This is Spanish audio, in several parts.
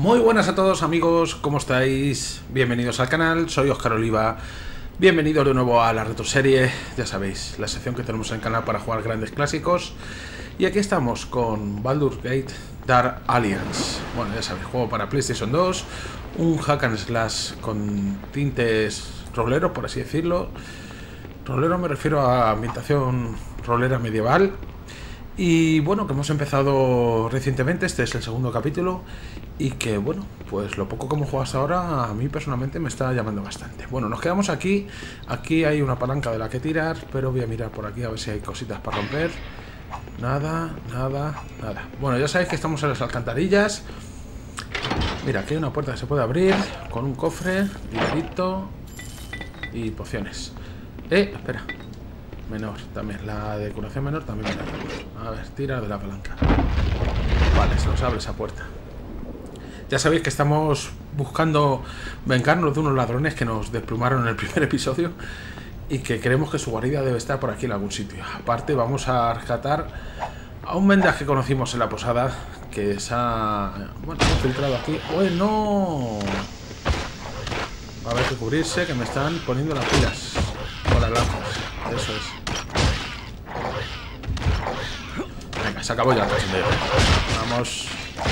Muy buenas a todos amigos, ¿cómo estáis? Bienvenidos al canal, soy Óscar Oliva. Bienvenidos de nuevo a la retroserie, ya sabéis, la sección que tenemos en el canal para jugar grandes clásicos. Y aquí estamos con Baldur's Gate Dark Alliance. Bueno, ya sabéis, juego para PlayStation 2, un hack and slash con tintes roleros, por así decirlo. Rolero me refiero a ambientación rolera medieval. Y bueno, que hemos empezado recientemente, este es el segundo capítulo. Y que bueno, pues lo poco que hemos jugado hasta ahora a mí personalmente me está llamando bastante. Bueno, nos quedamos aquí. Aquí hay una palanca de la que tirar, pero voy a mirar por aquí a ver si hay cositas para romper. Nada, nada, nada. Bueno, ya sabéis que estamos en las alcantarillas. Mira, aquí hay una puerta que se puede abrir con un cofre, dinerito y pociones. Espera. Menor también, la decoración menor también me la tenemos. A ver, tira de la palanca. Vale, se nos abre esa puerta. Ya sabéis que estamos buscando vengarnos de unos ladrones que nos desplumaron en el primer episodio y que creemos que su guarida debe estar por aquí en algún sitio. Aparte vamos a rescatar a un mendas que conocimos en la posada que se ha... bueno, se ha filtrado aquí. ¡Bueno! Va a haber que cubrirse, que me están poniendo las pilas con las lanzas. Eso es. Venga, se acabó ya el cachondeo. Vamos.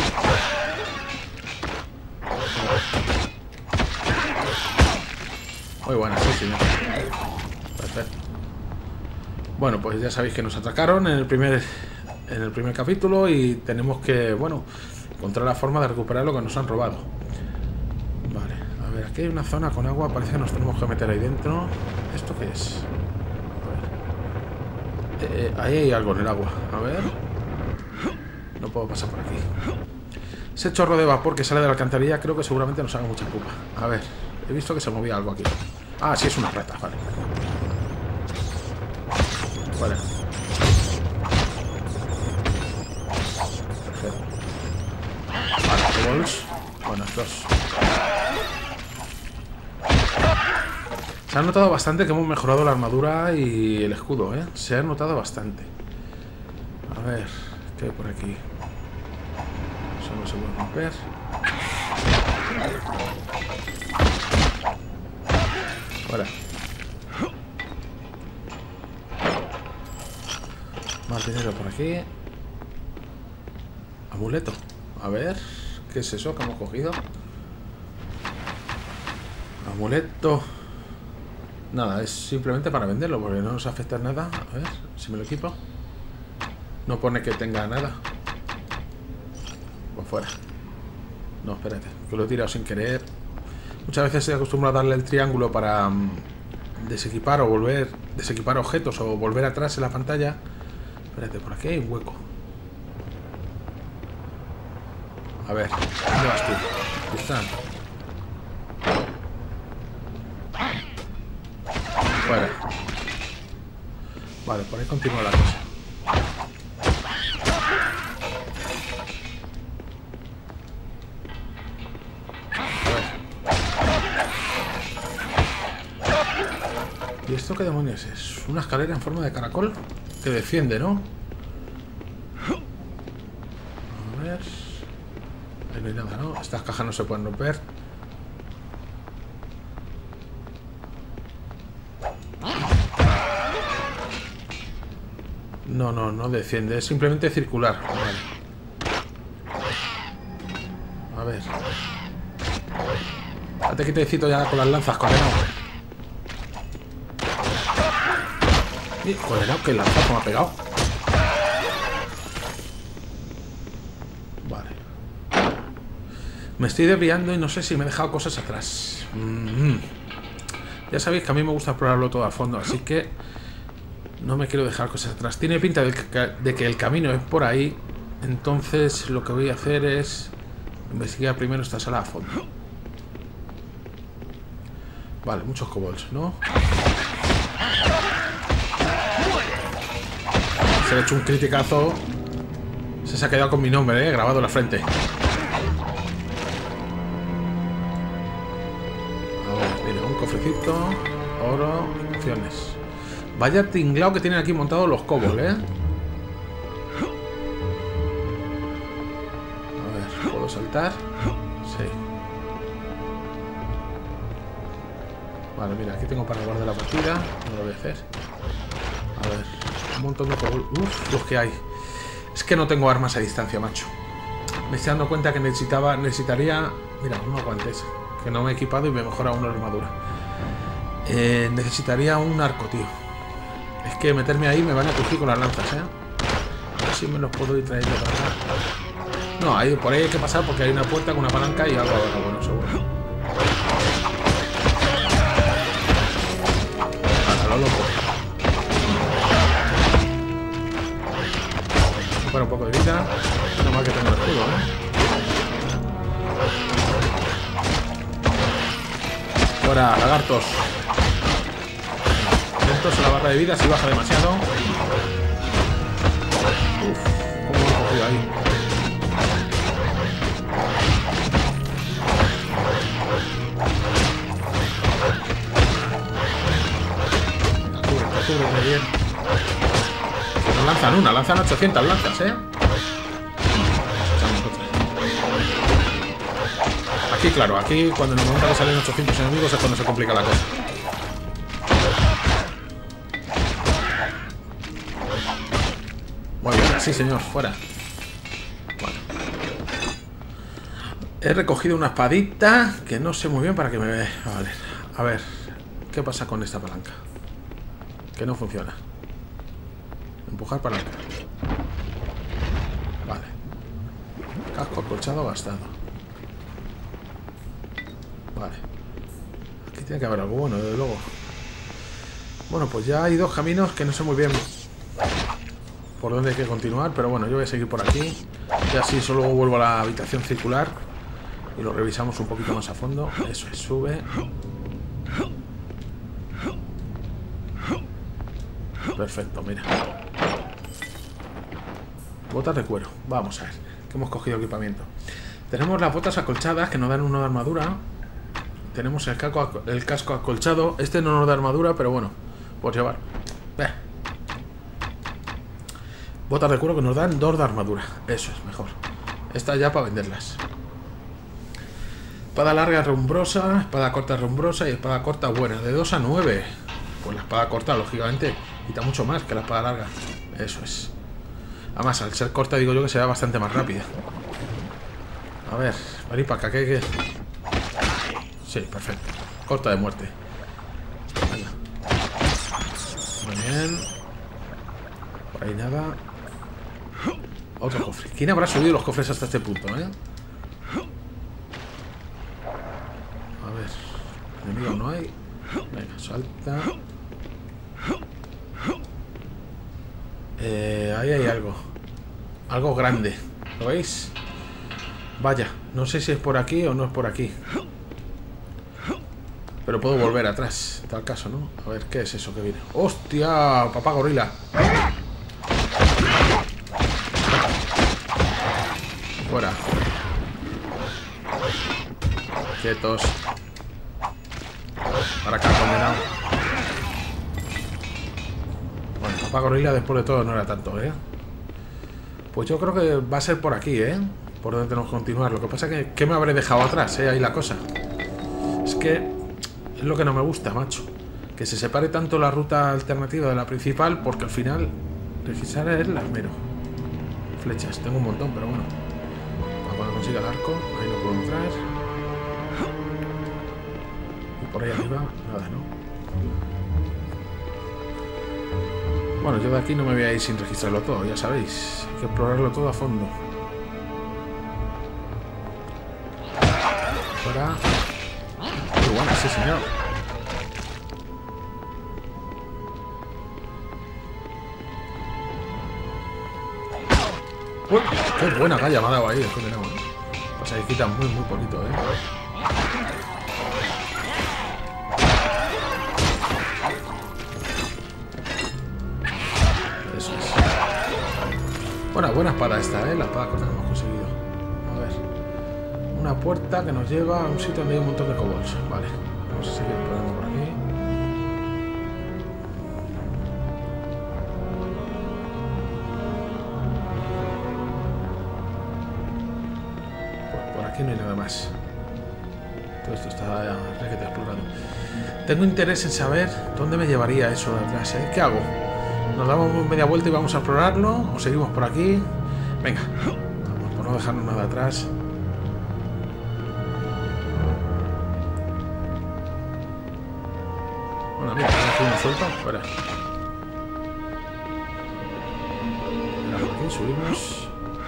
Muy buena, sí, señor. Perfecto. Bueno, pues ya sabéis que nos atacaron en el primer capítulo y tenemos que, bueno, encontrar la forma de recuperar lo que nos han robado. Vale, a ver, aquí hay una zona con agua, parece que nos tenemos que meter ahí dentro. ¿Esto qué es? Ahí hay algo en el agua. A ver. No puedo pasar por aquí. Ese chorro de vapor que sale de la alcantarilla creo que seguramente nos haga mucha pupa. A ver. He visto que se movía algo aquí. Ah, sí, es una rata. Vale. Vale. Perfecto. Vale, bols. Bueno, estos. Se ha notado bastante que hemos mejorado la armadura y el escudo, ¿eh? Se ha notado bastante. A ver, ¿qué hay por aquí? Eso no se puede romper. Fuera. Más dinero por aquí. Amuleto. A ver, ¿qué es eso que hemos cogido? Amuleto. Nada, es simplemente para venderlo, porque no nos afecta nada. A ver, si me lo equipo. No pone que tenga nada. Pues fuera. No, espérate, que lo he tirado sin querer. Muchas veces se acostumbra a darle el triángulo para desequipar o volver... desequipar objetos o volver atrás en la pantalla. Espérate, por aquí hay un hueco. A ver, ¿dónde vas tú? Aquí están. Fuera. Vale, por ahí continúa la cosa. A ver. ¿Y esto qué demonios es? Una escalera en forma de caracol que defiende, ¿no? A ver. Ahí no hay nada, ¿no? Estas cajas no se pueden romper. No, no, no defiende, es simplemente circular. Vale. A ver. Date quietecito ya con las lanzas, condenado. Y condenado, que lanzazo me ha pegado. Vale. Me estoy desviando y no sé si me he dejado cosas atrás. Ya sabéis que a mí me gusta explorarlo todo a fondo, así que no me quiero dejar cosas atrás. Tiene pinta de que el camino es por ahí. Entonces lo que voy a hacer es investigar primero esta sala a fondo. Vale, muchos kobolds, ¿no? Se le ha hecho un criticazo. Se ha quedado con mi nombre, grabado en la frente. A ver, mira, un cofrecito. Oro, opciones. Vaya tinglao que tienen aquí montados los kobolds, ¿eh? A ver, ¿puedo saltar? Sí. Vale, mira, aquí tengo para guardar la partida. No lo voy a hacer. A ver, un montón de... Uf, los que hay. Es que no tengo armas a distancia, macho. Me estoy dando cuenta que necesitaría... Mira, unos guantes. Que no me he equipado y me mejora una armadura. Necesitaría un arco, tío. Es que meterme ahí me van a crujir con las lanzas, ¿eh? A ver si me los puedo ir trayendo para acá. No, ahí, por ahí hay que pasar porque hay una puerta con una palanca y algo ahora, bueno, seguro. A lo loco. Para un poco de vida. No mal que tengo el escudo, ¿eh? Fuera, lagartos. Atentos a la barra de vida si baja demasiado. Uf, cómo lo he cogido ahí. Cúbrete bien. Nos lanzan una, lanzan 800 lanzas, ¿eh? Aquí, claro, aquí cuando en el momento que salen 800 enemigos es cuando se complica la cosa. Muy bien, sí señor, fuera. Bueno. He recogido una espadita que no sé muy bien para que me vea. Vale, a ver, ¿qué pasa con esta palanca? Que no funciona. Empujar palanca. Vale. Casco acolchado gastado. Vale. Aquí tiene que haber algo bueno, desde luego. Bueno, pues ya hay dos caminos que no sé muy bien por dónde hay que continuar, pero bueno, yo voy a seguir por aquí. Y así solo vuelvo a la habitación circular y lo revisamos un poquito más a fondo. Eso es, sube. Perfecto, mira. Botas de cuero. Vamos a ver, que hemos cogido equipamiento. Tenemos las botas acolchadas que nos dan uno de armadura. Tenemos el casco acolchado. Este no nos da armadura, pero bueno, por llevar. Botas de cuero que nos dan 2 de armadura. Eso es mejor. Esta ya para venderlas. Espada larga rumbrosa, espada corta rumbrosa y espada corta buena. De 2 a 9. Pues la espada corta, lógicamente, quita mucho más que la espada larga. Eso es. Además, al ser corta, digo yo que será bastante más rápida. A ver, vení para acá, que... Sí, perfecto. Corta de muerte. Venga. Muy bien. Por ahí nada. Otro cofre. ¿Quién habrá subido los cofres hasta este punto, eh? A ver. Enemigos no hay. Venga, salta. Ahí hay algo. Algo grande. ¿Lo veis? Vaya, no sé si es por aquí o no es por aquí. Pero puedo volver atrás, tal caso, ¿no? A ver, ¿qué es eso que viene? ¡Hostia! ¡Papá gorila! Fuera. Quietos. Para acá, condenado. Bueno, papá gorila después de todo no era tanto, ¿eh? Pues yo creo que va a ser por aquí, ¿eh? Por donde tenemos que continuar. Lo que pasa es que me habré dejado atrás, ¿eh? Ahí la cosa. Es que es lo que no me gusta, macho. Que se separe tanto la ruta alternativa de la principal, porque al final registrar es la mero. Flechas, tengo un montón, pero bueno. Para cuando consiga el arco, ahí no puedo entrar. Y por ahí arriba, nada, ¿no? Bueno, yo de aquí no me voy a ir sin registrarlo todo, ya sabéis. Hay que explorarlo todo a fondo. Fuera. Muy buena, sí señor. ¡Uy! ¡Qué buena calla me ha dado ahí! El condenado, ¿eh? Pues ahí quita muy poquito, ¿eh? Eso es. Buena espada esta, ¿eh? La espada corta que hemos conseguido. A ver. Una puerta que nos lleva a un sitio donde hay un montón de kobolds. Vale. Vamos a seguir explorando por aquí. Pues por aquí no hay nada más. Todo esto está requete explorado. Tengo interés en saber dónde me llevaría eso de atrás, ¿eh? ¿Qué hago? ¿Nos damos media vuelta y vamos a explorarlo? ¿O seguimos por aquí? Venga, vamos, por no dejarnos nada atrás. Bueno, mira, aquí uno suelto. Espera. Mira, por aquí subimos.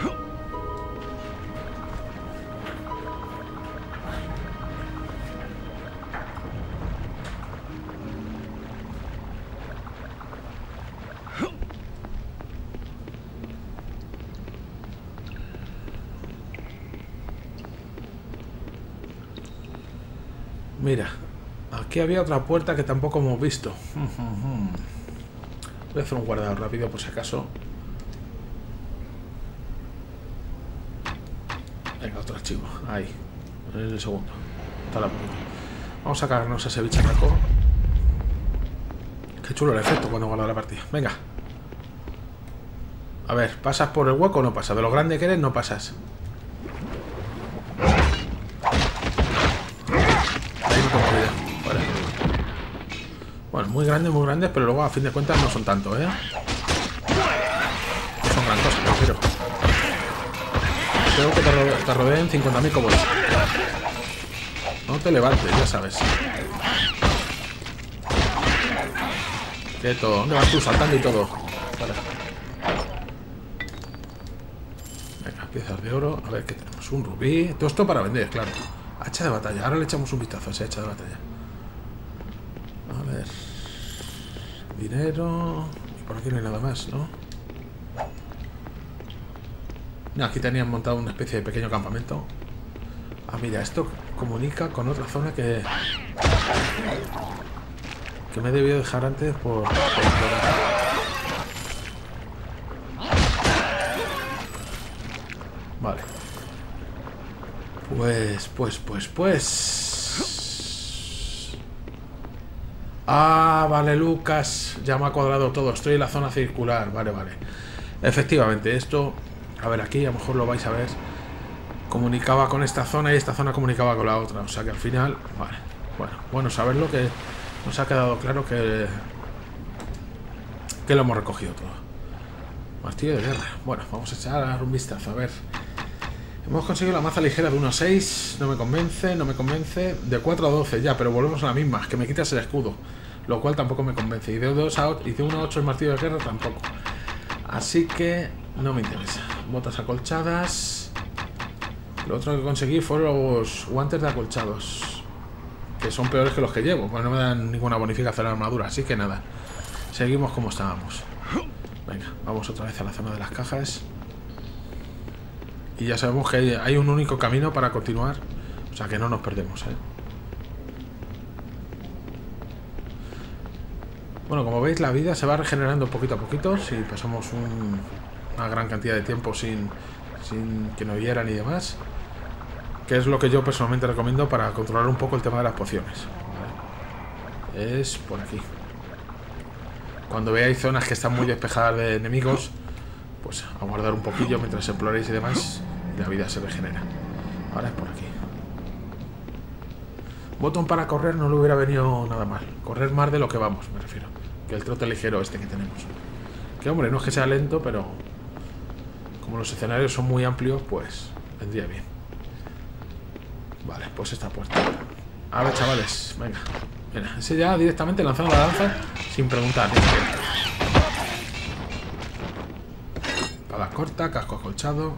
Mira, aquí había otra puerta que tampoco hemos visto. Voy a hacer un guardado rápido por si acaso. Venga, otro archivo. Ahí. En el segundo. Está la puerta. Vamos a sacarnos a ese bicharraco. Qué chulo el efecto cuando guardo la partida. Venga. A ver, ¿pasas por el hueco o no pasas? De lo grande que eres, no pasas. Bueno, muy grandes, pero luego a fin de cuentas no son tanto, ¿eh? No son gran cosa, prefiero. Creo que te rodeen 50.000 cobos. No te levantes, ya sabes. Quieto, ¿dónde vas tú? Saltando y todo. Vale. Venga, piezas de oro. A ver, ¿qué tenemos? Un rubí. Todo esto para vender, claro. Hacha de batalla. Ahora le echamos un vistazo a esa hacha de batalla. A ver. Dinero. Y por aquí no hay nada más, ¿no? No, aquí tenían montado una especie de pequeño campamento. Ah, mira, esto comunica con otra zona que me he debido dejar antes por explorar. Vale. Pues. Ah, vale, Lucas. Ya me ha cuadrado todo. Estoy en la zona circular. Vale. Efectivamente, esto... A ver, aquí a lo mejor lo vais a ver. Comunicaba con esta zona y esta zona comunicaba con la otra. O sea que al final... Vale. Bueno, saberlo, que nos ha quedado claro que lo hemos recogido todo. Martillo de guerra. Bueno, vamos a echar un vistazo. A ver. Hemos conseguido la maza ligera de 1 a 6. No me convence. De 4 a 12 ya, pero volvemos a la misma. Que me quitas el escudo. Lo cual tampoco me convence. Y de 1 a 8 el martillo de guerra tampoco. Así que no me interesa. Botas acolchadas. Lo otro que conseguí fueron los guantes de acolchados, que son peores que los que llevo. Pues no me dan ninguna bonificación a la armadura. Así que nada. Seguimos como estábamos. Venga, vamos otra vez a la zona de las cajas. Y ya sabemos que hay un único camino para continuar. O sea que no nos perdemos, ¿eh? Bueno, como veis, la vida se va regenerando poquito a poquito. Si pasamos una gran cantidad de tiempo sin que nos hieran y demás. Que es lo que yo personalmente recomiendo para controlar un poco el tema de las pociones. ¿Vale? Es por aquí. Cuando veáis zonas que están muy despejadas de enemigos, pues aguardar un poquillo mientras exploréis y demás, y la vida se regenera. Ahora es por aquí. Botón para correr no le hubiera venido nada mal. Correr más de lo que vamos, me refiero. Que el trote ligero este que tenemos. Que hombre, no es que sea lento, pero como los escenarios son muy amplios, pues vendría bien. Vale, pues esta puerta. A ver, chavales, venga. Mira, ese ya directamente lanzando la lanza sin preguntar. Espada corta, casco acolchado.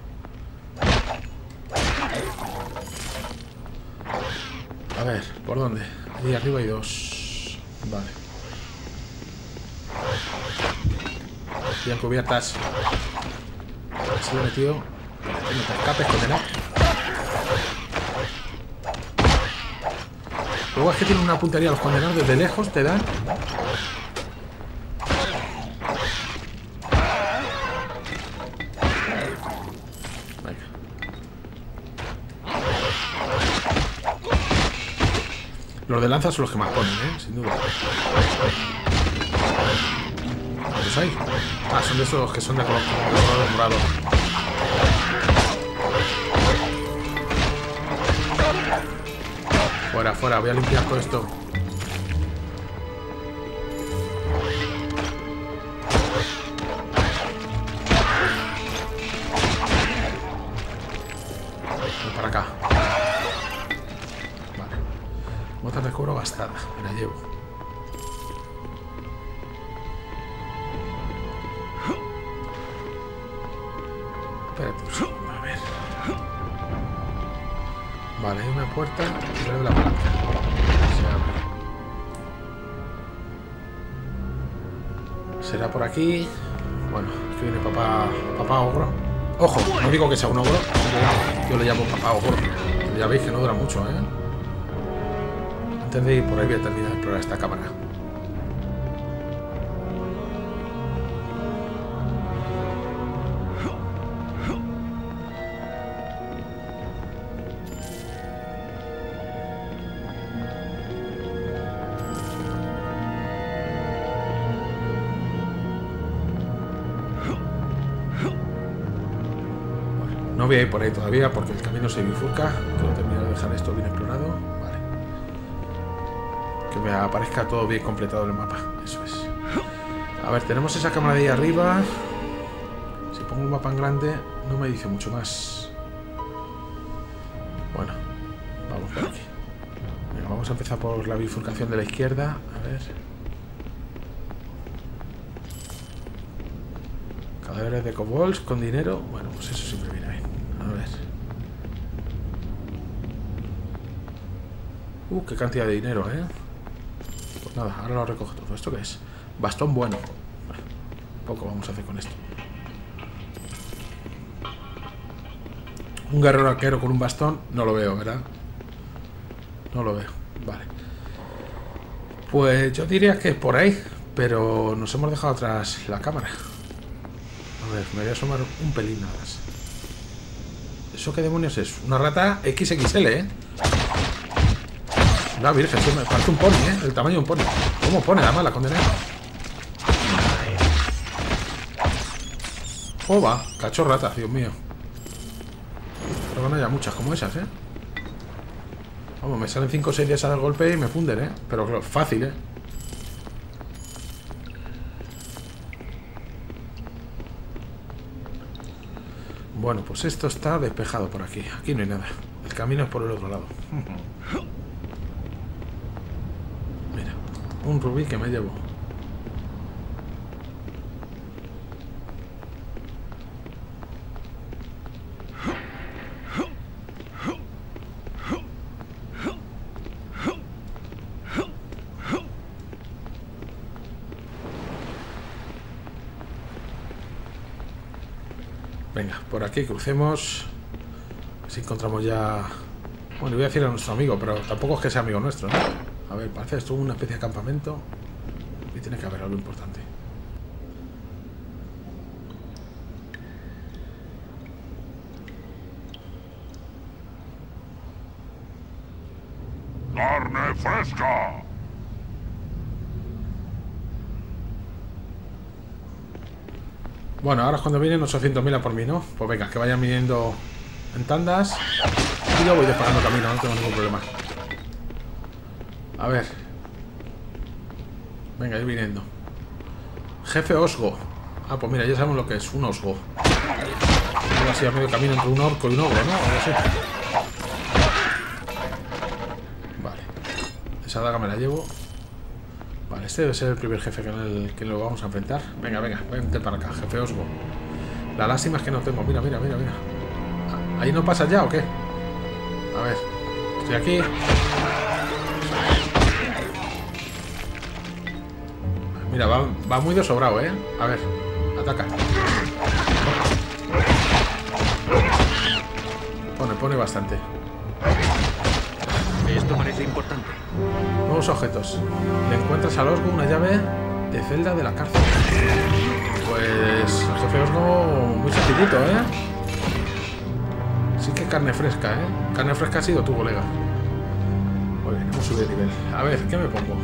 A ver, ¿por dónde? Ahí arriba hay 2. Vale. Bien cubiertas. Se lo he metido. Que no te escapes, condena. Luego es que tienen una puntería los condenados desde lejos, te dan. Venga. Los de lanza son los que más ponen, sin duda. ¿Los hay? Ah, son de esos que son de color morado. Fuera, fuera, voy a limpiar todo esto. Voy para acá. Vale. Botas de cuero gastada. Me la llevo. Espérate un segundo, a ver. Vale, hay una puerta y le doy la palanca. Se abre. Será por aquí. Bueno, aquí viene papá ogro. Ojo, no digo que sea un ogro. Yo le llamo papá ogro. Ya veis que no dura mucho, ¿eh? Antes de ir por ahí voy a terminar de explorar esta cámara. No voy a ir por ahí todavía porque el camino se bifurca. Quiero terminar de dejar esto bien explorado. Vale. Que me aparezca todo bien completado el mapa. Eso es. A ver, tenemos esa cámara de ahí arriba. Si pongo un mapa en grande, no me dice mucho más. Bueno, vamos por aquí. Venga, vamos a empezar por la bifurcación de la izquierda. A ver. Cadáveres de kobolds con dinero. Bueno, pues eso siempre viene bien. A ver. Qué cantidad de dinero, ¿eh? Pues nada, ahora lo recojo todo. ¿Esto qué es? Bastón bueno. Poco vamos a hacer con esto. Un guerrero arquero con un bastón. No lo veo, ¿verdad? No lo veo. Vale. Pues yo diría que es por ahí. Pero nos hemos dejado atrás la cámara. A ver, me voy a asomar un pelín nada más. ¿Eso qué demonios es? Una rata XXL, ¿eh? La virgen, me parece un pony, ¿eh? El tamaño de un pony. ¿Cómo pone además la condena? Oh, va. Cacho rata, Dios mío. Pero no haya muchas como esas, ¿eh? Vamos, me salen 5 o 6 de esas al golpe y me funden, ¿eh? Pero claro, fácil, ¿eh? Bueno, pues esto está despejado por aquí. Aquí no hay nada. El camino es por el otro lado. Mira, un rubí que me llevo. Venga, por aquí crucemos. Si encontramos ya... Bueno, voy a decir a nuestro amigo, pero tampoco es que sea amigo nuestro, ¿no? A ver, parece esto una especie de campamento. Y tiene que haber algo importante. ¡Carne fresca! Bueno, ahora es cuando vienen 800.000 a por mí, ¿no? Pues venga, que vayan viniendo en tandas. Y yo voy disparando camino, no tengo ningún problema. A ver. Venga, ir viniendo. Jefe Osgo. Ah, pues mira, ya sabemos lo que es, un Osgo. Algo así a medio camino entre un orco y un ogro, ¿no? Algo así. Vale. Esa daga me la llevo. Vale, este debe ser el primer jefe que lo vamos a enfrentar. Venga, venga, vente para acá, jefe Osgo. La lástima es que no tengo. Mira, mira, mira, mira. ¿Ahí no pasa ya o qué? A ver, estoy aquí. Mira, va muy de sobrado, ¿eh? A ver, ataca. Pone bastante. Esto parece importante. Nuevos objetos. Le encuentras al Osgo una llave de celda de la cárcel. Pues el jefe Osgo muy sencillito, ¿eh? Sí que carne fresca, ¿eh? Carne fresca ha sido tu colega. Muy bien, hemos subido de nivel. A ver, ¿qué me pongo?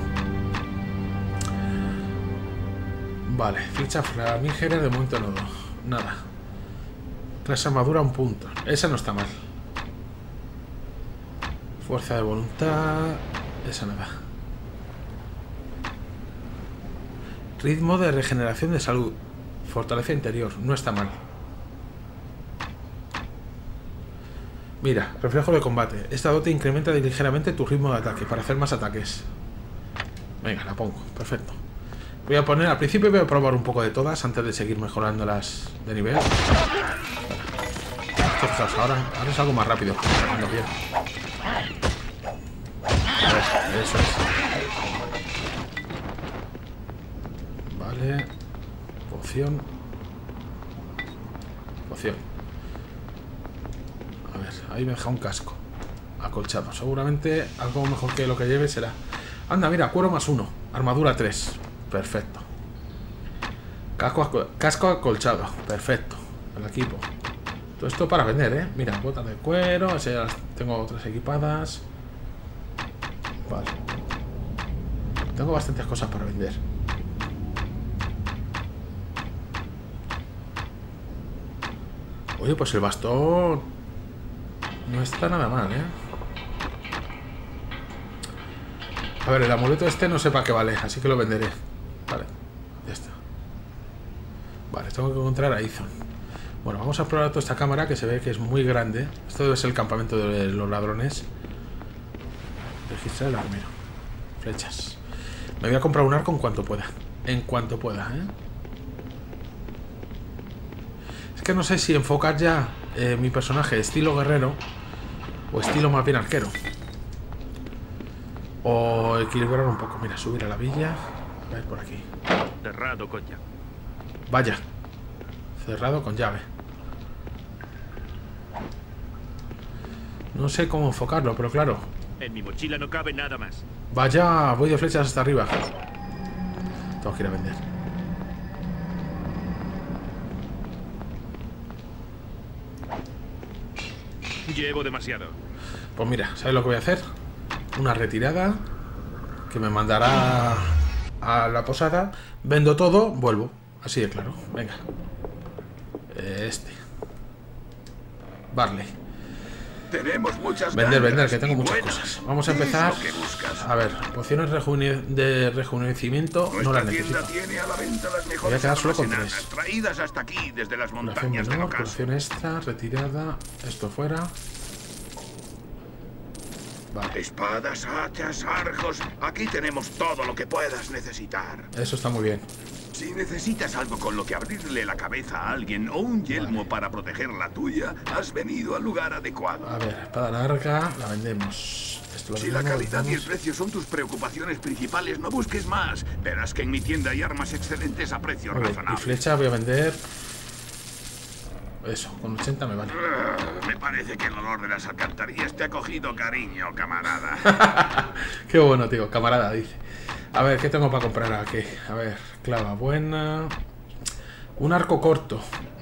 Vale, ficha flamígera de momento no. Nada. Clase armadura un punto. Esa no está mal. Fuerza de voluntad. Esa nada. Ritmo de regeneración de salud. Fortaleza interior. No está mal. Mira, reflejo de combate. Esta dote incrementa ligeramente tu ritmo de ataque para hacer más ataques. Venga, la pongo. Perfecto. Voy a poner, al principio voy a probar un poco de todas antes de seguir mejorándolas de nivel. Ostras, ahora es algo más rápido. Ando bien. A ver, eso es. Vale. Poción. Poción. A ver, ahí me deja un casco acolchado. Seguramente algo mejor que lo que lleve será. Anda, mira, cuero +1. Armadura 3. Perfecto. Casco acolchado. Perfecto. El equipo. Todo esto para vender, ¿eh? Mira, botas de cuero. Ese ya las tengo otras equipadas. Vale. Tengo bastantes cosas para vender. Oye, pues el bastón no está nada mal, ¿eh? A ver, el amuleto este no sé para qué vale, así que lo venderé. Vale, ya está. Vale, tengo que encontrar a Ethan. Bueno, vamos a explorar toda esta cámara que se ve que es muy grande. Esto debe ser el campamento de los ladrones. Registrar el armero. Flechas. Me voy a comprar un arco en cuanto pueda. En cuanto pueda, ¿eh? Es que no sé si enfocar ya mi personaje estilo guerrero o estilo más bien arquero. O equilibrar un poco. Mira, subir a la villa. A ver, por aquí. Cerrado con llave. Vaya. Cerrado con llave. No sé cómo enfocarlo, pero claro. En mi mochila no cabe nada más. Vaya, voy de flechas hasta arriba. Tengo que ir a vender. Llevo demasiado. Pues mira, ¿sabes lo que voy a hacer? Una retirada que me mandará a la posada. Vendo todo, vuelvo. Así de claro. Venga. Barley. Tenemos muchas Vender, ganas que tengo y muchas buenas. cosas. Vamos a ¿Qué es empezar. lo que buscas? A ver, pociones de rejuvenecimiento no las Nuestra necesito. tienda tiene a la venta las Voy a mejores quedar solo armas con enanas, 3. traídas hasta aquí desde las Curación montañas de menor, Ocaso. curación extra, retirada. Esto fuera. Vale, Espadas, hachas, arcos. Aquí tenemos todo lo que puedas necesitar. eso está muy bien. Si necesitas algo con lo que abrirle la cabeza a alguien o un yelmo para proteger la tuya, has venido al lugar adecuado. A ver, espada larga, la vendemos. Esto lo Si la vendemos, calidad y el vendemos. precio son tus preocupaciones principales, no busques más. Verás que en mi tienda hay armas excelentes a precios Ok, y razonables. flecha voy a vender. Eso, con 80 me vale. Me parece que el olor de las alcantarillas te ha cogido cariño, camarada. Qué bueno, tío, camarada, dice. A ver, ¿qué tengo para comprar aquí? A ver, clava buena. Un arco corto.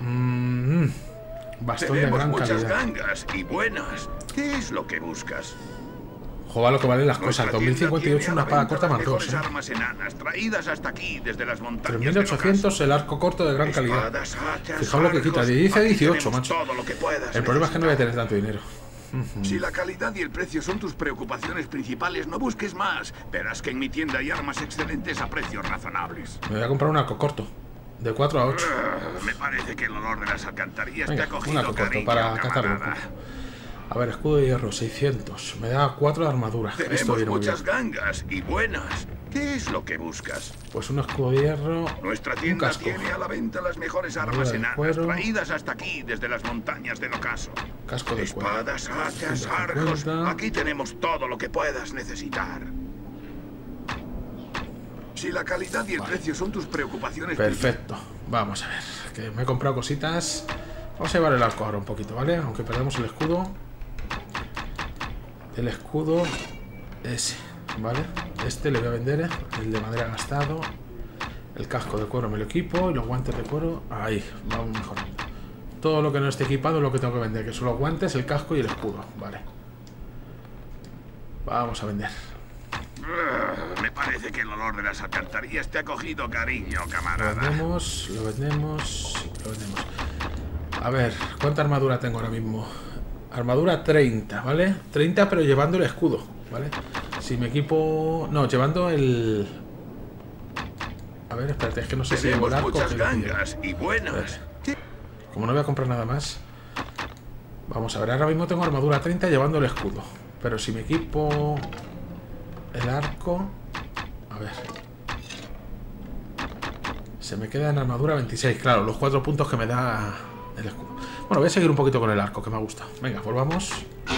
Bastón de Tenemos gran muchas calidad. gangas y buenas. ¿Qué es lo que buscas? Joder, lo que valen las cosas. Nuestra tienda 2058 tiene a una la espada venta corta las más 2, mejores ¿eh? armas enanas, traídas hasta aquí desde las montañas de 3800 el arco corto de gran calidad. Espadas, hachas, Fijaos lo que quita, arcos. de 10 a Aquí 18, tenemos macho. todo lo que puedas El problema es que no voy a necesitar. tener tanto dinero. Si la calidad y el precio son tus preocupaciones principales, no busques más. Verás que en mi tienda hay armas excelentes a precios razonables. Me voy a comprar un arco corto. De 4 a 8. Me parece que el olor de las alcantarillas Venga, te ha un cogido arco corto cariño, para cazarlo un camarada. poco. A ver, escudo de hierro, 600. Me da 4 de armadura. Esto Tenemos viene muy bien. muchas gangas y buenas. ¿Qué es lo que buscas? Pues un escudo de hierro. Nuestra Un tienda casco. tiene a la venta las mejores Armadura armas de enanas, cuero. traídas hasta aquí desde las montañas del Ocaso. Casco de cuero. Espadas, hachas, 150. arcos. Aquí tenemos todo lo que puedas necesitar. Si la calidad y el precio son tus preocupaciones Perfecto. Vamos a ver. Que me he comprado cositas. Vamos a llevar el arco ahora un poquito, ¿vale? Aunque perdamos el escudo. El escudo ese, ¿vale? Este le voy a vender, el de madera gastado. El casco de cuero me lo equipo y los guantes de cuero. Ahí, vamos mejor. Todo lo que no esté equipado es lo que tengo que vender, que son los guantes, el casco y el escudo, ¿vale? Vamos a vender. Me parece que el olor de las alcantarillas te ha cogido cariño, Lo camarada. vendemos, lo vendemos, lo vendemos. A ver, ¿cuánta armadura tengo ahora mismo? Armadura 30, ¿vale? 30 pero llevando el escudo, ¿vale? Si me equipo... No, llevando el... A ver, espérate, es que no sé si llevo el arco. Muchas gangas y buenas. Como no voy a comprar nada más. Vamos a ver, ahora mismo tengo armadura 30 llevando el escudo. Pero si me equipo el arco... A ver. Se me queda en armadura 26, claro, los 4 puntos que me da el escudo. Bueno, voy a seguir un poquito con el arco, que me ha gustado. Venga, volvamos.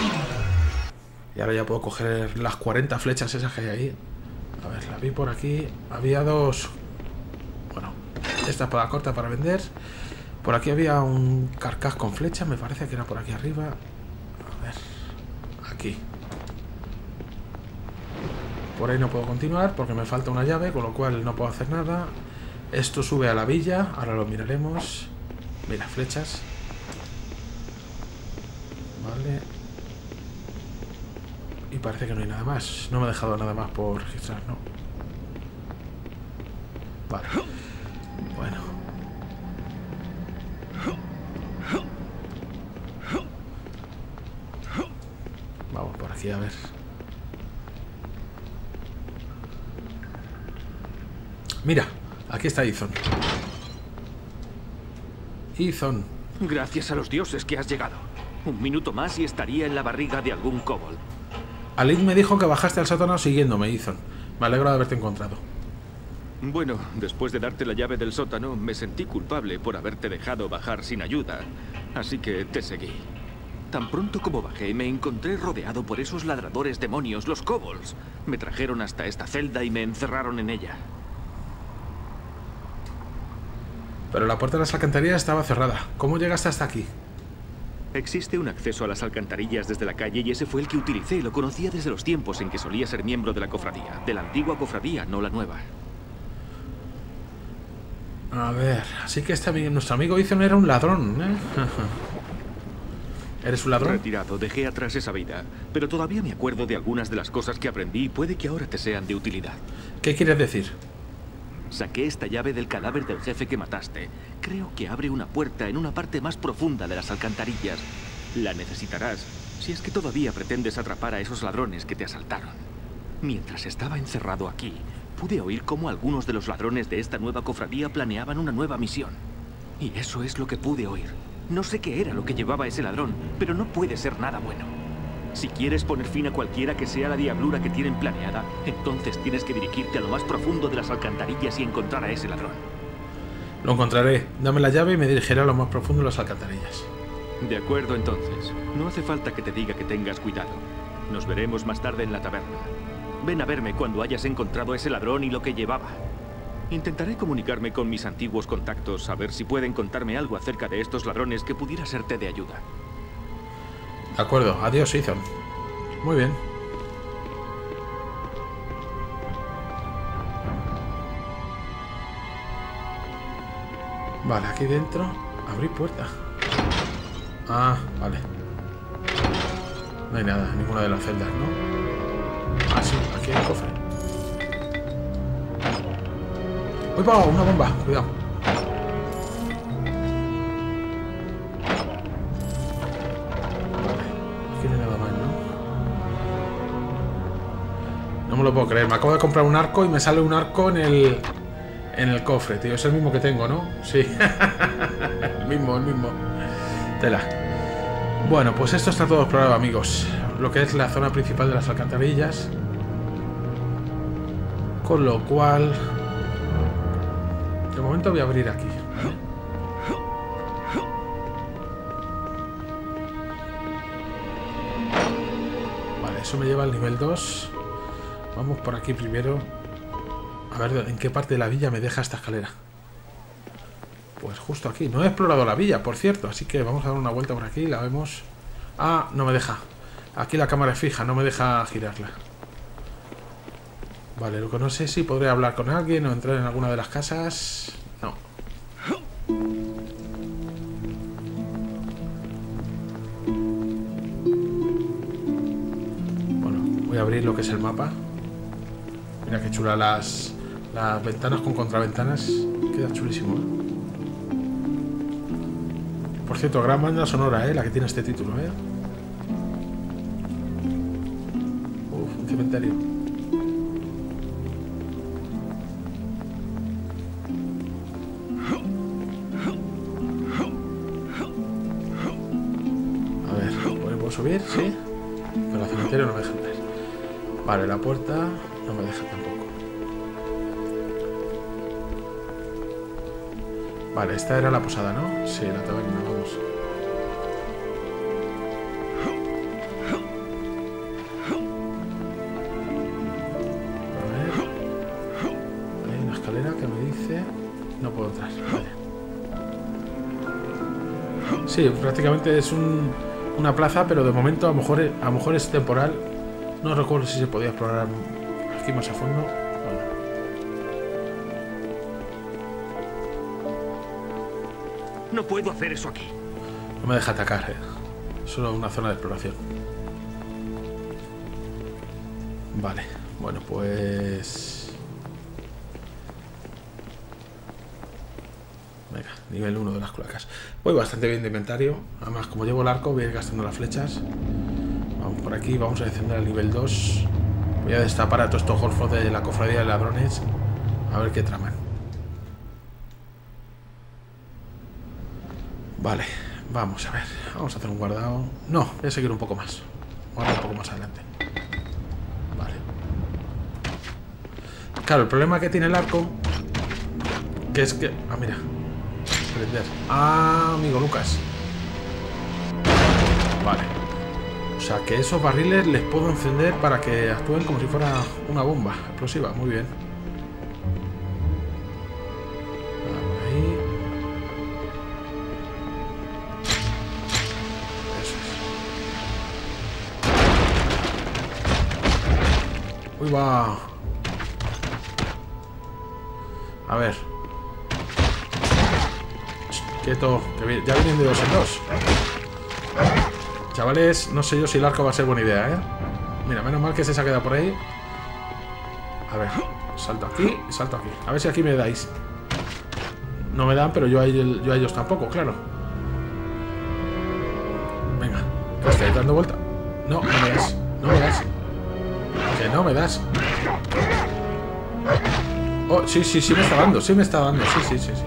Y ahora ya puedo coger las 40 flechas esas que hay ahí. A ver, la vi por aquí. Había dos... Bueno, esta espada corta para vender. Por aquí había un carcaj con flechas, me parece que era por aquí arriba. A ver, aquí. Por ahí no puedo continuar porque me falta una llave, con lo cual no puedo hacer nada. Esto sube a la villa, ahora lo miraremos. Mira, flechas. Vale. Y parece que no hay nada más. No me ha dejado nada más por registrar, ¿no? Vale. Bueno. Vamos por aquí a ver. Mira, aquí está Ethan. Ethan. Gracias a los dioses que has llegado. Un minuto más y estaría en la barriga de algún kobold. Alid me dijo que bajaste al sótano siguiéndome, Ethan. Me alegro de haberte encontrado. Bueno, después de darte la llave del sótano, me sentí culpable por haberte dejado bajar sin ayuda. Así que te seguí. Tan pronto como bajé, me encontré rodeado por esos ladradores demonios, los kobolds. Me trajeron hasta esta celda y me encerraron en ella. Pero la puerta de las alcantarillas estaba cerrada. ¿Cómo llegaste hasta aquí? Existe un acceso a las alcantarillas desde la calle y ese fue el que utilicé. Lo conocía desde los tiempos en que solía ser miembro de la cofradía. De la antigua cofradía, no la nueva. A ver, así que nuestro amigo Ethan era un ladrón, ¿eh? ¿Eres un ladrón? Retirado, dejé atrás esa vida. Pero todavía me acuerdo de algunas de las cosas que aprendí y puede que ahora te sean de utilidad. ¿Qué quieres decir? Saqué esta llave del cadáver del jefe que mataste. Creo que abre una puerta en una parte más profunda de las alcantarillas. La necesitarás si es que todavía pretendes atrapar a esos ladrones que te asaltaron. Mientras estaba encerrado aquí, pude oír cómo algunos de los ladrones de esta nueva cofradía planeaban una nueva misión. Y eso es lo que pude oír. No sé qué era lo que llevaba ese ladrón, pero no puede ser nada bueno. Si quieres poner fin a cualquiera que sea la diablura que tienen planeada, entonces tienes que dirigirte a lo más profundo de las alcantarillas y encontrar a ese ladrón. Lo encontraré. Dame la llave y me dirigiré a lo más profundo de las alcantarillas. De acuerdo, entonces. No hace falta que te diga que tengas cuidado. Nos veremos más tarde en la taberna. Ven a verme cuando hayas encontrado a ese ladrón y lo que llevaba. Intentaré comunicarme con mis antiguos contactos a ver si pueden contarme algo acerca de estos ladrones que pudiera serte de ayuda. De acuerdo, adiós, Ethan. Muy bien. Vale, aquí dentro. Abrir puerta. Ah, vale. No hay nada, ninguna de las celdas, ¿no? Ah, sí, aquí hay el cofre. ¡Uy, pa! Una bomba, cuidado. No me lo puedo creer, me acabo de comprar un arco y me sale un arco en el cofre, tío. Es el mismo que tengo, ¿no? Sí. el mismo. Tela. Bueno, pues esto está todo explorado, amigos. Lo que es la zona principal de las alcantarillas. Con lo cual... De momento voy a abrir aquí, ¿vale? Vale, eso me lleva al nivel 2. Vamos por aquí primero. A ver, ¿en qué parte de la villa me deja esta escalera? Pues justo aquí. No he explorado la villa, por cierto. Así que vamos a dar una vuelta por aquí. La vemos. Ah, no me deja. Aquí la cámara es fija, no me deja girarla. Vale, lo que no sé es si podré hablar con alguien o entrar en alguna de las casas. No. Bueno, voy a abrir lo que es el mapa. Mira qué chula las ventanas con contraventanas. Queda chulísimo, ¿eh? Por cierto, gran banda sonora, la que tiene este título, inventario. A ver, ¿puedo subir? Sí. Pero el cementerio no me deja entrar. Vale, la puerta no me deja tampoco. Vale, esta era la posada, ¿no? Sí, la taberna, vamos. A ver. Hay una escalera que me dice... No puedo entrar, vale. Sí, prácticamente es una plaza, pero de momento a lo mejor es temporal. No recuerdo si se podía explorar aquí más a fondo. No puedo hacer eso aquí. No me deja atacar, Solo una zona de exploración. Vale, bueno, pues... Venga, nivel 1 de las cloacas. Voy bastante bien de inventario. Además, como llevo el arco, voy a ir gastando las flechas. Vamos por aquí, vamos a descender al nivel 2. Voy a destapar a todos estos golfos de la cofradía de ladrones. A ver qué traman. Vale, vamos a ver. Vamos a hacer un guardado. No, voy a seguir un poco más. Guardo un poco más adelante. Vale. Claro, el problema que tiene el arco, que es que... Ah, mira. Prender. Ah, amigo Lucas. Vale. O sea, que esos barriles les puedo encender para que actúen como si fuera una bomba explosiva. Muy bien. Ahí. Eso es. Uy, va. A ver. Quieto, que ya vienen de 2 en 2. Chavales, no sé yo si el arco va a ser buena idea, Mira, menos mal que se ha quedado por ahí. A ver, salto aquí y salto aquí. A ver si aquí me dais. No me dan, pero yo a ellos tampoco, claro. Venga, que estáis dando vuelta. No, no me das. No me das. Que no me das. Oh, sí, sí, sí me está dando. Sí me está dando. Sí, sí, sí, sí.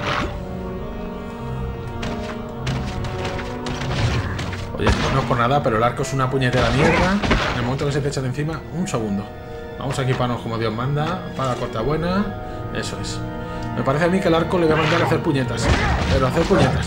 Oye, no es por nada, pero el arco es una puñetera mierda. En el momento que se te echan encima, un segundo. Vamos a equiparnos como Dios manda. Para corta buena. Eso es. Me parece a mí que el arco le voy a mandar a hacer puñetas. Pero hacer puñetas.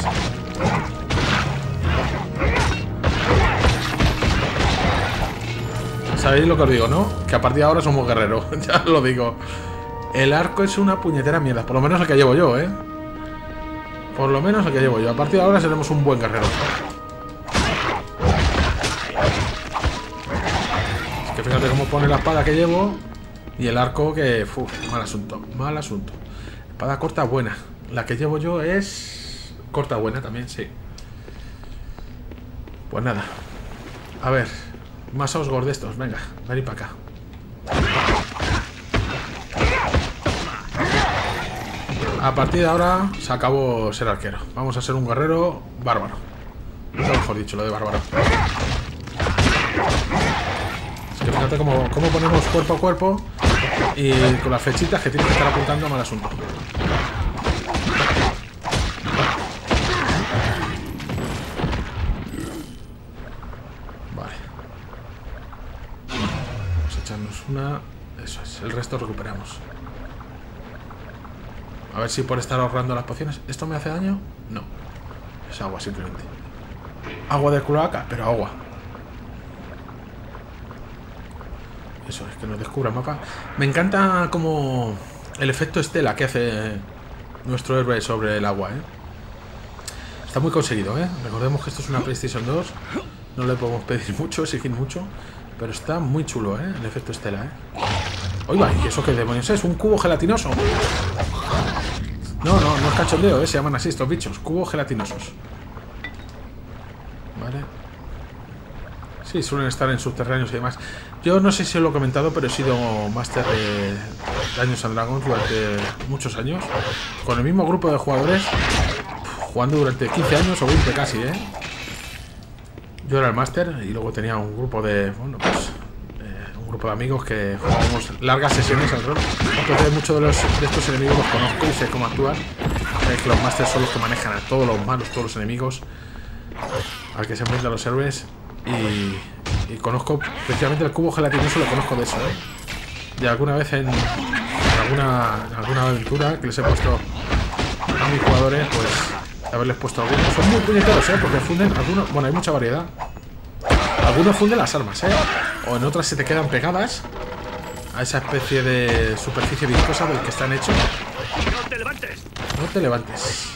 ¿Sabéis lo que os digo, no? Que a partir de ahora somos guerreros. Ya lo digo. El arco es una puñetera mierda. Por lo menos el que llevo yo, Por lo menos el que llevo yo. A partir de ahora seremos un buen guerrero. Es que fíjate cómo pone la espada que llevo. Y el arco que... Uf, mal asunto. Mal asunto. Espada corta buena. La que llevo yo es... corta buena también, sí. Pues nada. A ver. Más osgos de estos. Venga, venid para acá. A partir de ahora se acabó ser arquero. Vamos a ser un guerrero bárbaro. Lo mejor dicho, lo de bárbaro. Es que fíjate cómo ponemos cuerpo a cuerpo. Y con las flechitas que tienes que estar apuntando a mal asunto. Vale. Vamos a echarnos una. Eso es, el resto recuperamos. A ver si por estar ahorrando las pociones. ¿Esto me hace daño? No. Es agua simplemente. Agua de cloaca, pero agua. Eso es, que nos descubra el mapa. Me encanta como el efecto estela que hace nuestro héroe sobre el agua, Está muy conseguido, Recordemos que esto es una PlayStation 2. No le podemos pedir mucho, exigir mucho. Pero está muy chulo, el efecto estela, Oiga, ¿y eso qué demonios es? ¿Un cubo gelatinoso? No, no, no es cachondeo, se llaman así estos bichos. Cubos gelatinosos. Vale. Sí, suelen estar en subterráneos y demás. Yo no sé si os lo he comentado, pero he sido máster de Dungeons and Dragons durante muchos años. Con el mismo grupo de jugadores. Jugando durante 15 años o 20 casi, Yo era el máster y luego tenía un grupo de... Bueno, pues... un grupo de amigos que jugamos largas sesiones al rol. Entonces muchos de estos enemigos los conozco y sé cómo actuar. Que los masters son los que manejan a todos los malos, todos los enemigos al que se enfrentan los héroes. Y conozco precisamente el cubo gelatinoso, lo conozco de eso, ¿eh? Y alguna vez en alguna aventura que les he puesto a mis jugadores, pues haberles puesto algunos. Son muy puñeteros, ¿eh? Porque funden algunos. Bueno, hay mucha variedad. Algunos funden las armas, ¿eh? O en otras se te quedan pegadas a esa especie de superficie viscosa del que están hechos. ¡No te levantes! No te levantes.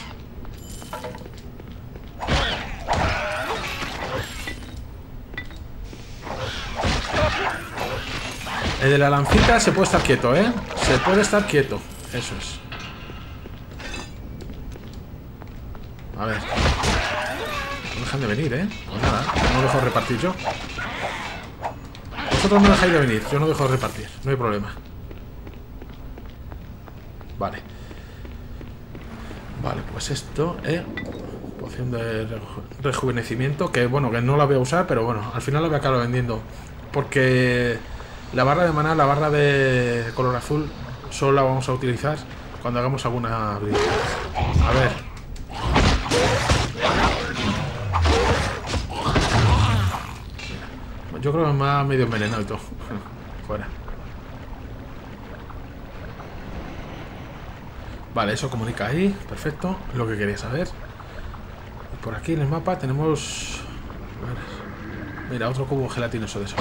El de la lancita se puede estar quieto, ¿eh? Se puede estar quieto. Eso es. A ver. No dejan de venir, ¿eh? Pues nada, no dejo de repartir yo. Vosotros no dejáis de venir, yo no dejo de repartir. No hay problema. Vale. Vale, pues esto, poción de rejuvenecimiento. Que bueno, que no la voy a usar, pero bueno, al final la voy a acabar vendiendo. Porque la barra de maná, la barra de color azul, solo la vamos a utilizar cuando hagamos alguna habilidad. A ver. Yo creo que me ha medio envenenado y todo. Fuera. Vale, eso comunica ahí. Perfecto. Lo que quería saber. Y por aquí en el mapa tenemos... Mira, otro cubo gelatinoso de eso.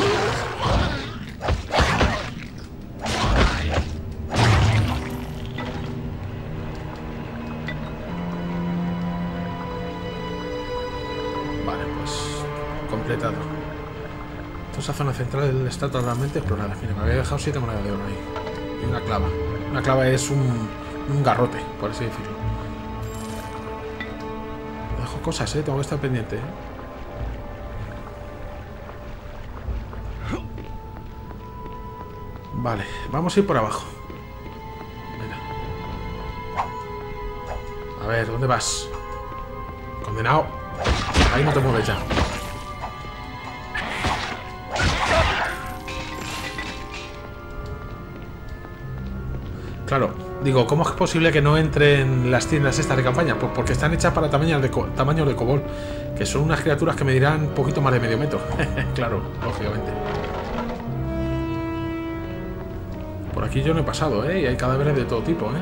Vale, pues... completado. Esa zona central está totalmente explorada. Mira, me había dejado 7 monedas de oro ahí. Y una clava. Una clava es un garrote, por así decirlo. Me dejo cosas, tengo que estar pendiente, Vale, vamos a ir por abajo. Mira. A ver, ¿dónde vas? Condenado. Ahí no te mueves ya. Claro, digo, ¿cómo es posible que no entren las tiendas estas de campaña? Pues porque están hechas para tamaños de kobold, que son unas criaturas que medirán un poquito más de medio metro. Claro, lógicamente. Por aquí yo no he pasado, y hay cadáveres de todo tipo,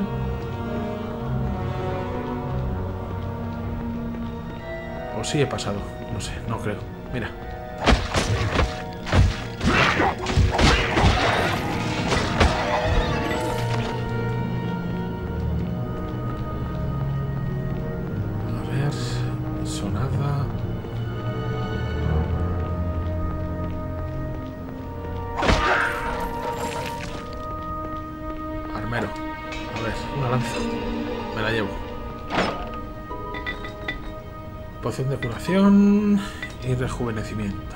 O sí he pasado, no sé, no creo. Mira. Armero. A ver, una lanza. Me la llevo. Poción de curación y rejuvenecimiento.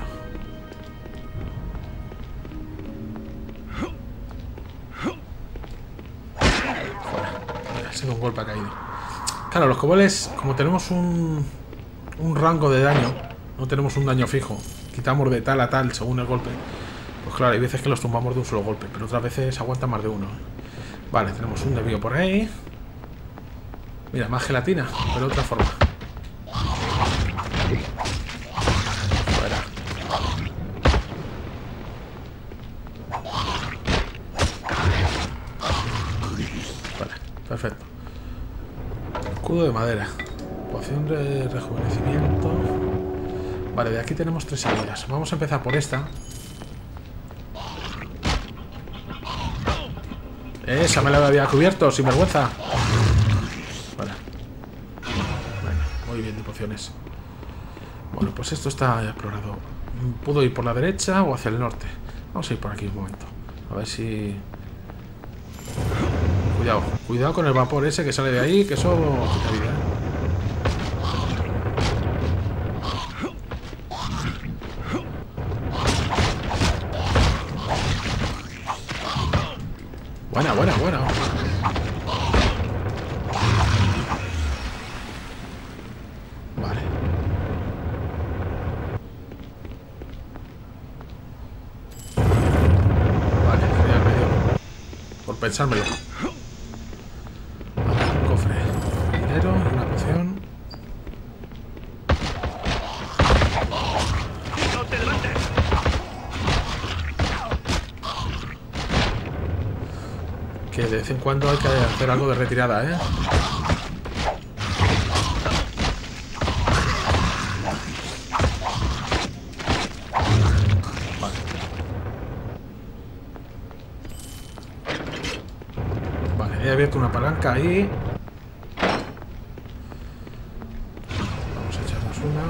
Fuera. Mira, ha sido un golpe, ha caído. Claro, los kobolds, como tenemos un rango de daño, no tenemos un daño fijo. Quitamos de tal a tal según el golpe. Pues claro, hay veces que los tumbamos de un solo golpe, pero otras veces aguantan más de uno. Vale, tenemos un desvío por ahí. Mira, más gelatina, pero de otra forma. Fuera. Vale, perfecto. Escudo de madera. Poción de rejuvenecimiento. Vale, de aquí tenemos 3 salidas. Vamos a empezar por esta. Esa me la había cubierto, sin vergüenza. Vale. Muy bien de pociones. Bueno, pues esto está explorado. ¿Puedo ir por la derecha o hacia el norte? Vamos a ir por aquí un momento. A ver si... Cuidado, cuidado con el vapor ese que sale de ahí, que eso quita vida, Buena. Vale. pensármelo. Un cofre. Dinero, una poción. ¡No te levantes! Que de vez en cuando hay que hacer algo de retirada, ¿eh? Vale, he abierto una palanca ahí. Vamos a echarnos una.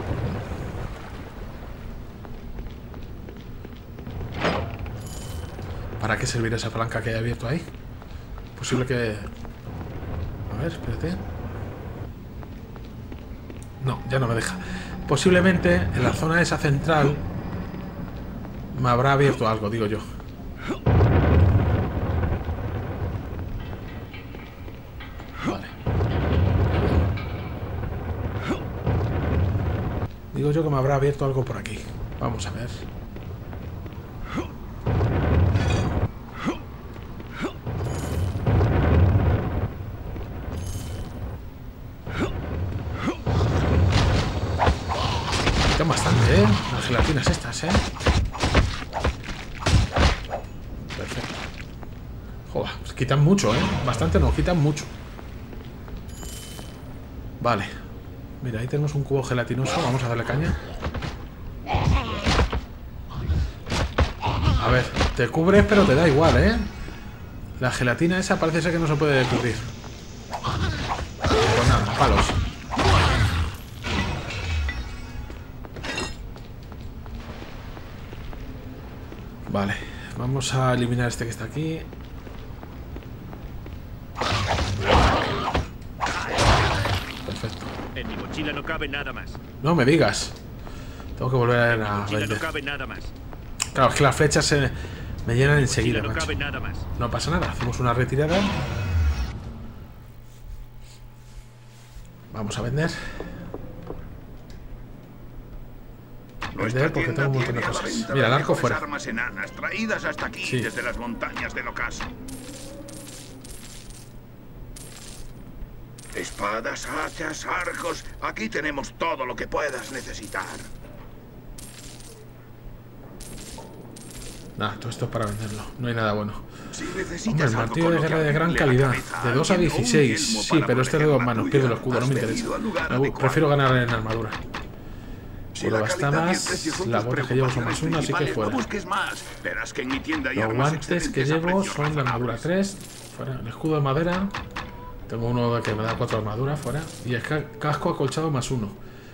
¿Para qué servirá esa palanca que he abierto ahí? Posible que... A ver, espérate. No, ya no me deja. Posiblemente en la zona esa central me habrá abierto algo, digo yo. Vale. Digo yo que me habrá abierto algo por aquí. Vamos a ver. Quitan bastante, ¿eh? Las gelatinas estas, ¿eh? Perfecto. Joder, pues quitan mucho, ¿eh? Bastante no, quitan mucho. Vale. Mira, ahí tenemos un cubo gelatinoso. Vamos a darle caña. A ver, te cubres pero te da igual, ¿eh? La gelatina esa parece ser que no se puede cubrir. Pues nada, palos. Vale, vamos a eliminar este que está aquí. Perfecto. En mi mochila no cabe nada más. No me digas. Tengo que volver a En mi mochila no vender. cabe nada más. Claro, es que las flechas se me llenan En mi enseguida, mochila no macho. cabe nada más. No pasa nada, hacemos una retirada. Vamos a vender. Nuestra Vender porque tienda tengo un montón de tiene a la cosas. venta Mira, el las arco mejores fuera. armas enanas traídas hasta aquí Sí. desde las montañas del ocaso. Espadas, hachas, arcos. Aquí tenemos todo lo que puedas necesitar. Nada, todo esto es para venderlo. No hay nada bueno. Si Hombre, necesitas el algo martillo con de lo que guerra de gran abrirle la calidad. cabeza De 2 a alguien o un 16. yelmo Sí, para pero este de proteger 2 la manos. tuya, Pierdo el escudo, no has me interesa. venido al lugar adecuado. Prefiero ganar en armadura. Si Puedo la gastar calidad y el más. precio son Las tus botas que llevo son más preocupaciones 1, así que principales, fuera. no busques más. Verás que en mi tienda hay Los armas guantes que excelentes a llevo precios son de armadura razonables. 3. Fuera. El escudo de madera. Tengo uno que me da 4 armaduras. Fuera. Y el casco acolchado más 1.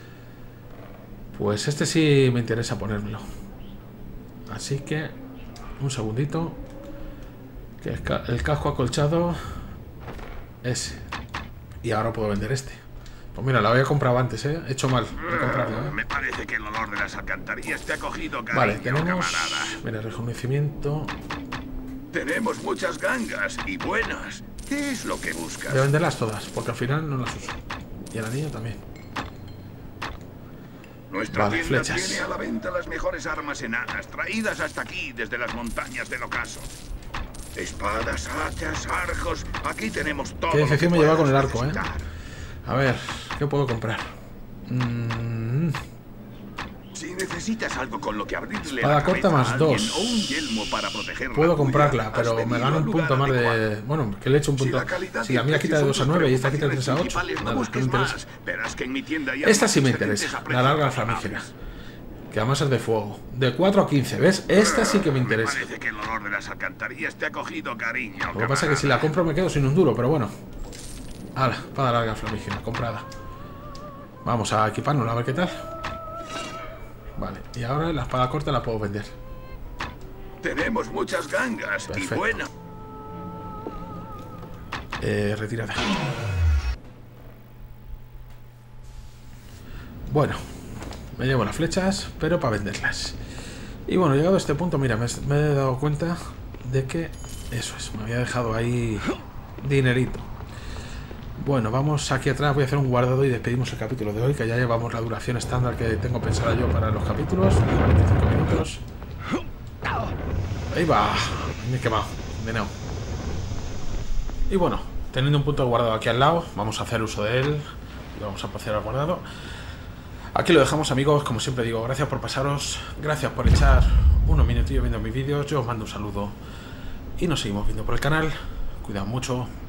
Pues este sí me interesa ponérmelo. Así que... Un segundito. Que el casco acolchado... Ese. Y ahora puedo vender este. Pues mira, lo había comprado antes, ¿eh? He hecho mal. He comprado, ¿eh? Me parece que el olor de las alcantarillas te ha cogido, cariño, Vale, tenemos... camarada. Mira, rejuvenecimiento. Tenemos muchas gangas y buenas. ¿Qué es lo que buscas? Voy a venderlas todas, porque al final no las uso. Y el anillo también. Nuestra Vale, tienda flechas. tiene a la venta las mejores armas enanas, traídas hasta aquí desde las montañas del ocaso. Espadas, hachas, arcos. Aquí tenemos todo. Qué lo que decepción me lleva puedas con el arco, necesitar. A ver, ¿qué puedo comprar? Si necesitas algo con lo que abrirle Espada la corta cabeza a más alguien 2. o un yelmo para proteger la Puedo tuya, comprarla, has pero me venido gano al un lugar punto más adecuado. de... Bueno, que le he hecho un Si punto... la calidad Si y la el mía precio quita de son 2 a tus 9 y esta quita de 3 a 8. preocupaciones Nada, principales, no no me busques interesa. más. Verás que en mi tienda hay Esta sí me armas interesa, excelentes a la larga precios flamígera. razonables. Que además es de fuego. De 4 a 15, ¿ves? Esta sí que me interesa. Me parece que el olor de las alcantarillas te ha cogido, cariño. Lo que pasa es que si la compro me quedo sin un duro, pero bueno. Hala, espada larga flamígera, comprada. Vamos a equiparnos, a ver qué tal. Vale, y ahora la espada corta la puedo vender. Tenemos muchas gangas Perfecto. y buenas. Retirada. Bueno, me llevo las flechas, pero para venderlas. Y bueno, llegado a este punto, mira, me he dado cuenta de que eso es, me había dejado ahí dinerito. Bueno, vamos aquí atrás, voy a hacer un guardado y despedimos el capítulo de hoy, que ya llevamos la duración estándar que tengo pensada yo para los capítulos, 45 minutos. Ahí va, me he quemado, de nuevo. Y bueno, teniendo un punto guardado aquí al lado, vamos a hacer uso de él. Y vamos a pasar al guardado. Aquí lo dejamos, amigos. Como siempre digo, gracias por pasaros. Gracias por echar unos minutillos viendo mis vídeos. Yo os mando un saludo. Y nos seguimos viendo por el canal. Cuidado mucho.